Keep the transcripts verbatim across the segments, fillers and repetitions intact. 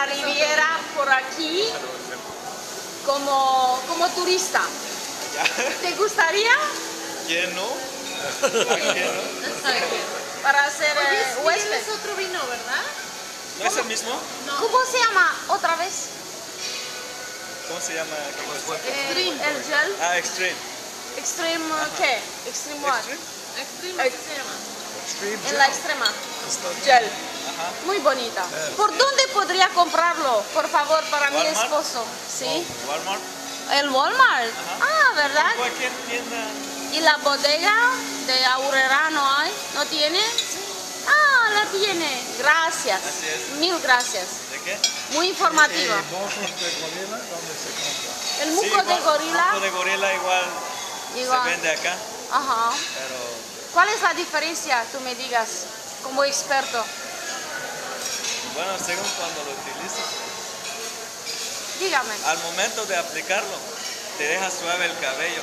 Riviera por aquí como, como turista. ¿Te gustaría? ¿Quién no? ¿A quién no? Para hacer eh, huésped. Es otro vino, ¿verdad? ¿No es el mismo? No. ¿Cómo se llama otra vez? ¿Cómo se llama? Eh, el gel. Ah, Extreme. Extreme, ¿qué? Extreme what? Extreme. Extreme, ¿qué se llama? En la extrema. Gel. Ajá. Muy bonita. ¿Por dónde podría comprarlo? Por favor, para mi ¿Walmart? esposo. ¿Sí? Oh, Walmart. El Walmart. Ah, ¿verdad? Cualquier tienda. ¿Y la bodega de Aurrera no hay? ¿No tiene? Ah, la tiene. Gracias. Así es. Mil gracias. ¿De qué? Muy informativa. ¿Y mocos de gorila dónde se compra? El Sí, muco de igual, gorila. Muco de gorila igual, Igual. se vende acá, Ajá. pero ¿Cuál es la diferencia? Tú me digas, como experto. bueno, según cuando lo utilizas. Dígame. Al momento de aplicarlo, te deja suave el cabello.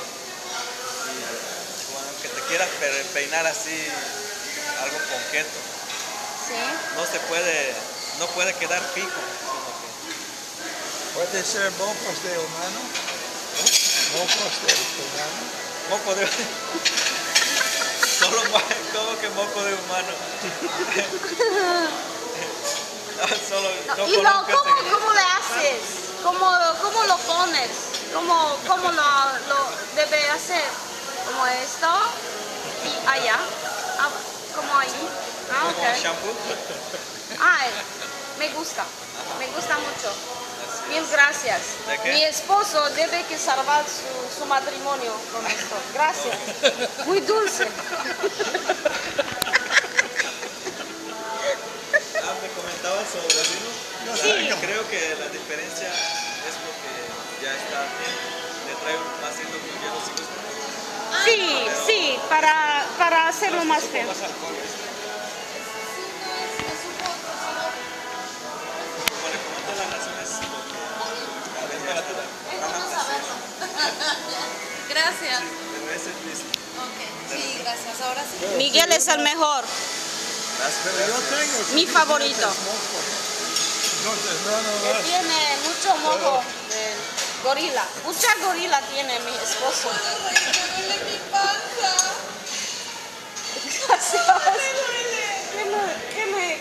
Y cuando que te quieras pe- peinar así, algo ponqueto, Sí. no se puede, no puede quedar fijo. Sino ¿Puede ser mocos de humano? ¿Mocos de humano? que moco de... Solo mo- como que moco de humano. No, solo, No, no y lo, conozco ¿cómo, ese- ¿Cómo le haces? ¿Cómo, cómo lo pones? ¿Cómo, cómo lo, lo debe hacer? Como esto y allá. Ah, como ahí. Ah, como ok. shampoo. Ay, me gusta. Me gusta mucho. Así Mil es. gracias. ¿De qué? Mi esposo debe que salvar su, su matrimonio con esto. Gracias. Muy dulce. Ah, me comentabas sobre el vino. Sí. Ah, creo que la diferencia es porque ya está bien. Le trae más lindo con hielo si gusta. Sí, sí, para, para hacerlo más feo. Más alcohol, ¿viste? Como le comenté, la razón es lo que la temperatura. Gracias. Pero ese es listo. Ok. Sí, gracias. Ahora sí. Miguel es el mejor, Pero yo tengo mi favorito. mocos. Entonces, no, no, Que no. tiene mucho mojo de gorila. Mucha gorila tiene mi esposo. Me duele mi panza. Gracias. ¿Qué me, qué me,